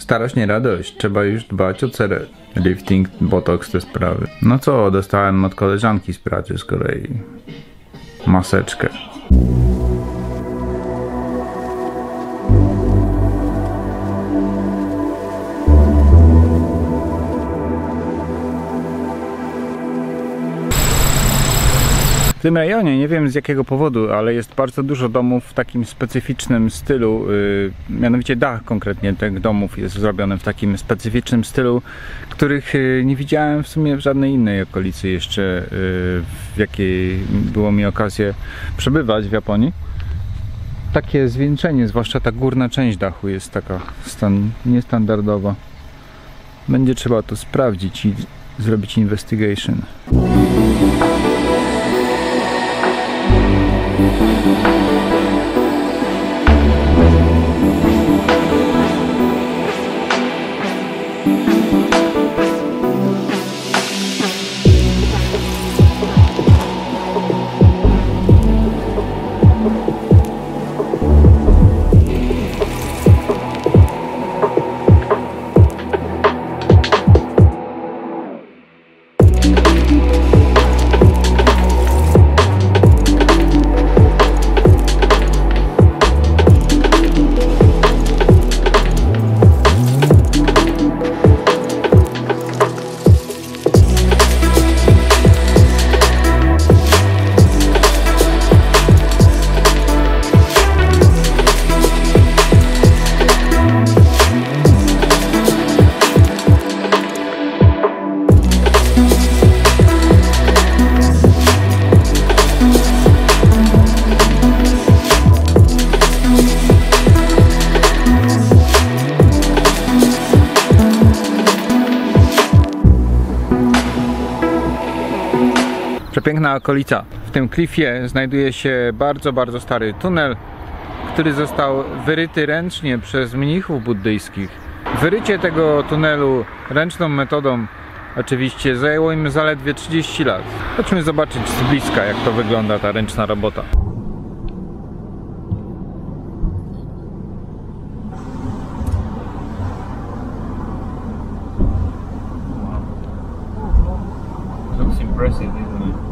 Starość nie radość, trzeba już dbać o cerę. Lifting, botox, te sprawy. No co, dostałem od koleżanki z pracy z kolei maseczkę. W tym rejonie, nie wiem z jakiego powodu, ale jest bardzo dużo domów w takim specyficznym stylu, mianowicie dach konkretnie tych domów jest zrobiony w takim specyficznym stylu, których nie widziałem w sumie w żadnej innej okolicy jeszcze, w jakiej było mi okazję przebywać w Japonii. Takie zwieńczenie, zwłaszcza ta górna część dachu jest taka niestandardowa. Będzie trzeba to sprawdzić i zrobić investigation. Przepiękna okolica. W tym klifie znajduje się bardzo stary tunel, który został wyryty ręcznie przez mnichów buddyjskich. Wyrycie tego tunelu ręczną metodą oczywiście zajęło im zaledwie 30 lat. Chodźmy zobaczyć z bliska, jak to wygląda ta ręczna robota. Looks impressive, isn't it?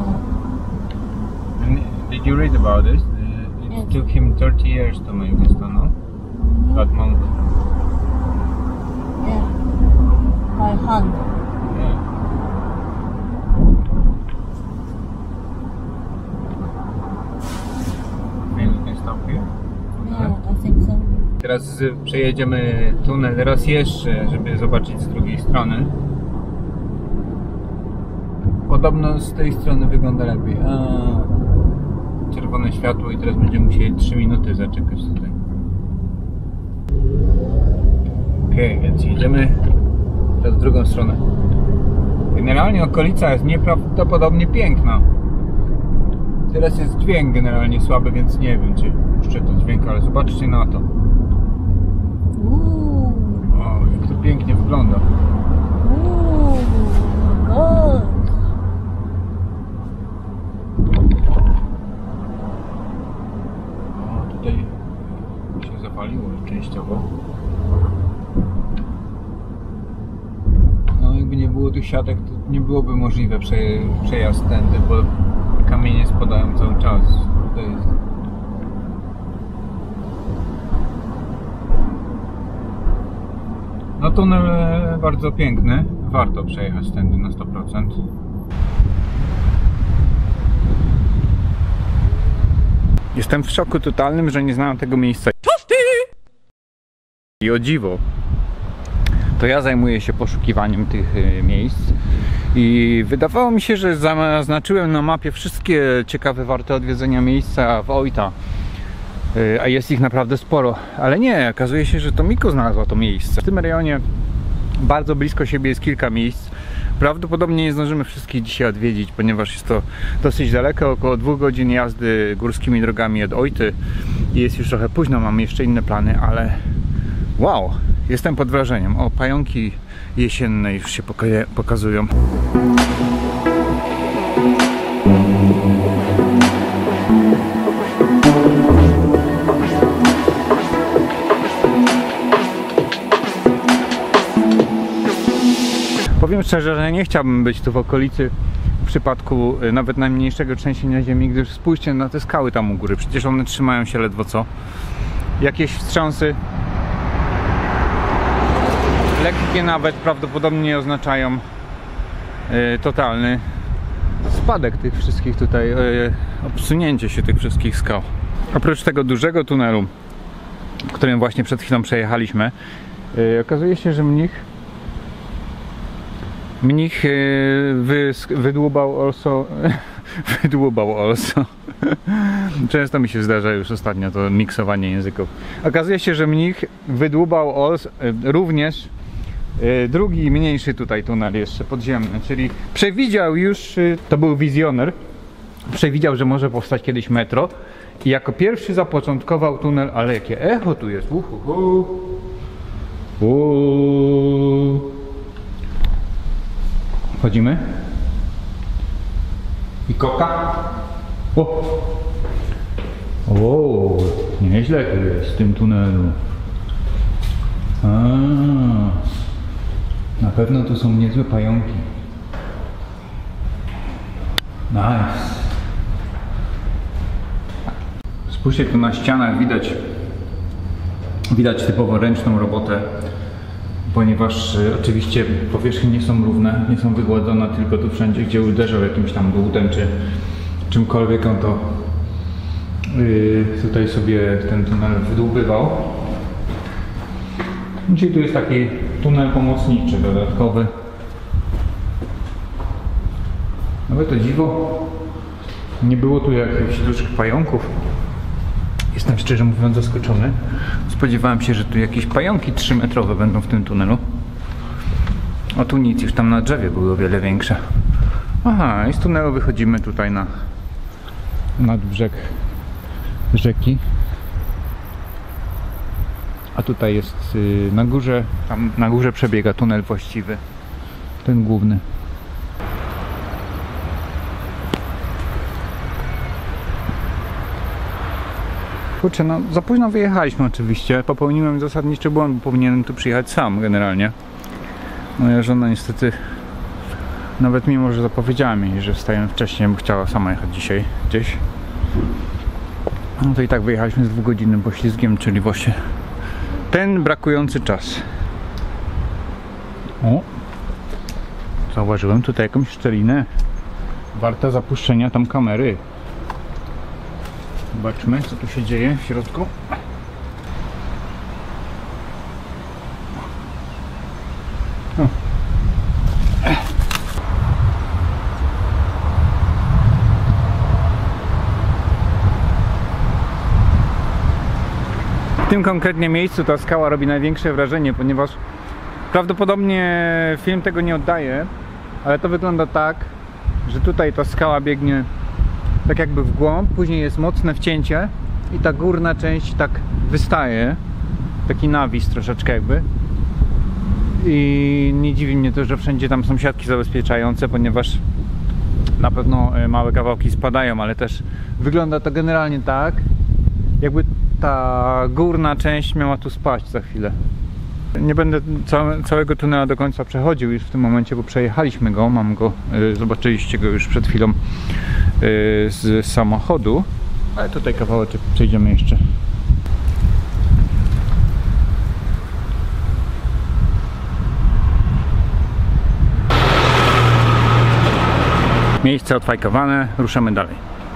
Did you read about this? It took him 30 years to make this tunnel. That monk. Yeah. By hand. Yeah. Maybe we can stop here. Yeah, I think so. Teraz przejedziemy tunel raz jeszcze, żeby zobaczyć z drugiej strony. Podobno z tej strony wygląda lepiej. Czerwone światło i teraz będziemy musieli 3 minuty zaczekać tutaj. Okej, więc jedziemy teraz w drugą stronę. Generalnie okolica jest nieprawdopodobnie piękna. Teraz jest dźwięk generalnie słaby, więc nie wiem, czy puszczę to dźwięk, ale zobaczcie na to. O, jak to pięknie wygląda. Tutaj się zapaliło częściowo. No jakby nie było tych siatek, to nie byłoby możliwe przejazd tędy, bo kamienie spadają cały czas. Tutaj jest... No tunel bardzo piękny, warto przejechać tędy na 100%. Jestem w szoku totalnym, że nie znałem tego miejsca. I o dziwo, to ja zajmuję się poszukiwaniem tych miejsc i wydawało mi się, że zaznaczyłem na mapie wszystkie ciekawe, warte odwiedzenia miejsca w Oita, a jest ich naprawdę sporo, ale nie, okazuje się, że to Miko znalazła to miejsce. W tym rejonie bardzo blisko siebie jest kilka miejsc. Prawdopodobnie nie zdążymy wszystkich dzisiaj odwiedzić, ponieważ jest to dosyć daleko, około 2 godzin jazdy górskimi drogami od Oity i jest już trochę późno, mam jeszcze inne plany, ale wow, jestem pod wrażeniem. O, pająki jesienne już się pokazują. Powiem szczerze, że nie chciałbym być tu w okolicy w przypadku nawet najmniejszego trzęsienia ziemi, gdyż spójrzcie na te skały tam u góry, przecież one trzymają się ledwo co. Jakieś wstrząsy lekkie nawet prawdopodobnie oznaczają totalny spadek tych wszystkich tutaj, obsunięcie się tych wszystkich skał. Oprócz tego dużego tunelu, którym właśnie przed chwilą przejechaliśmy, okazuje się, że mnich wydłubał also często mi się zdarza już ostatnio to miksowanie języków. Okazuje się, że mnich wydłubał również drugi mniejszy tutaj tunel jeszcze podziemny, czyli przewidział już, to był wizjoner, przewidział, że może powstać kiedyś metro i jako pierwszy zapoczątkował tunel, ale jakie echo tu jest. Wchodzimy i koka. O, nieźle tu jest w tym tunelu. Na pewno tu są niezłe pająki. Nice. Spójrzcie, tu na ścianach widać typowo ręczną robotę, ponieważ oczywiście powierzchnie nie są równe, nie są wygładzone, tylko tu wszędzie, gdzie uderzał jakimś tam dłutem czy czymkolwiek, on to tutaj sobie ten tunel wydłubywał. Czyli tu jest taki tunel pomocniczy, dodatkowy. Nawet to dziwo, nie było tu jakichś dużych pająków. Jestem szczerze mówiąc zaskoczony. Spodziewałem się, że tu jakieś pająki 3-metrowe będą w tym tunelu. O, tu nic, już tam na drzewie były o wiele większe. Aha, i z tunelu wychodzimy tutaj nad brzeg rzeki. A tutaj jest na górze, tam na górze przebiega tunel właściwy, ten główny. Kurczę, no za późno wyjechaliśmy oczywiście, popełniłem zasadniczy błąd, bo powinienem tu przyjechać sam generalnie. Moja żona niestety, nawet mimo, że zapowiedziała mi, że wstajemy wcześniej, bo chciała sama jechać dzisiaj gdzieś, no to i tak wyjechaliśmy z 2-godzinnym poślizgiem, czyli właśnie ten brakujący czas. O! Zauważyłem tutaj jakąś szczelinę. Warta zapuszczenia tam kamery. Zobaczmy, co tu się dzieje w środku. O. W tym konkretnie miejscu ta skała robi największe wrażenie, ponieważ prawdopodobnie film tego nie oddaje, ale to wygląda tak, że tutaj ta skała biegnie tak jakby w głąb, później jest mocne wcięcie i ta górna część tak wystaje, taki nawis troszeczkę jakby. I nie dziwi mnie to, że wszędzie tam są siatki zabezpieczające, ponieważ na pewno małe kawałki spadają, ale też wygląda to generalnie tak, jakby ta górna część miała tu spaść za chwilę. Nie będę całego tunela do końca przechodził już w tym momencie, bo przejechaliśmy go, mam go, zobaczyliście go już przed chwilą z samochodu, ale tutaj kawałeczek przejdziemy jeszcze. Miejsce odfajkowane, ruszamy dalej.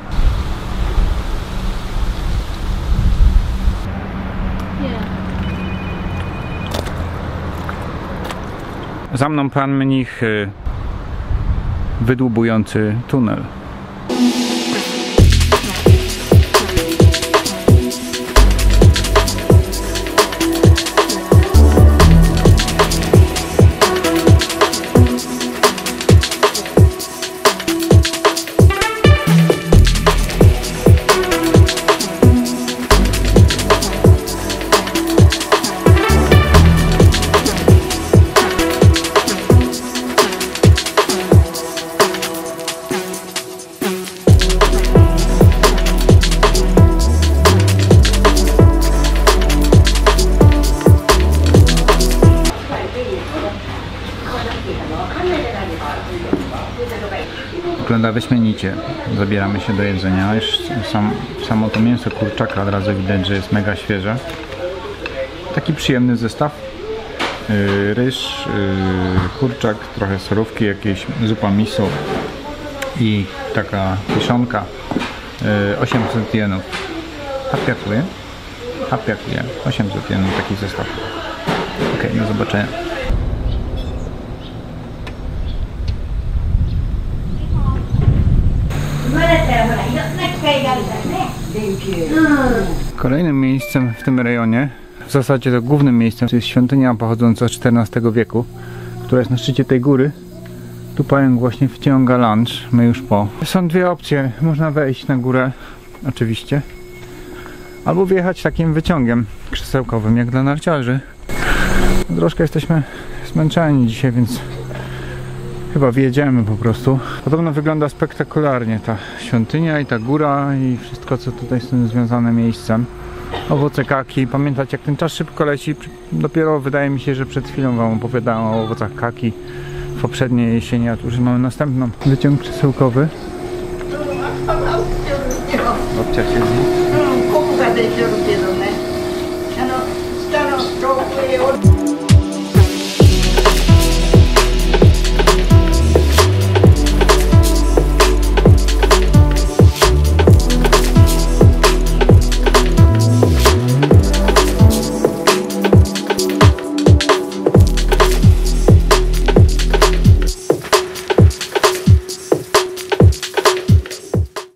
Za mną pan mnich wydłubujący tunel. Wygląda wyśmienicie. Zabieramy się do jedzenia. Już samo to mięso kurczaka od razu widać, że jest mega świeże. Taki przyjemny zestaw. Ryż, kurczak, trochę surówki, jakieś zupa miso i taka kiszonka. 800 jenów. Hapiakuje? Hapiakuje. 800 jenów taki zestaw. Ok, do zobaczenia. Kolejnym miejscem w tym rejonie, w zasadzie to głównym miejscem, to jest świątynia pochodząca z XIV wieku, która jest na szczycie tej góry. Tu pająk właśnie wciąga lunch, my już po. Są dwie opcje, można wejść na górę, oczywiście, albo wjechać takim wyciągiem krzesełkowym, jak dla narciarzy. Troszkę jesteśmy zmęczeni dzisiaj, więc chyba wjedziemy po prostu. Podobno wygląda spektakularnie ta świątynia i ta góra i wszystko, co tutaj z tym związane miejscem. Owoce kaki. Pamiętacie, jak ten czas szybko leci? Dopiero wydaje mi się, że przed chwilą wam opowiadałem o owocach kaki w poprzedniej jesieni, a tu już mamy następną. Wyciąg krzesełkowy. Babcia siedzi.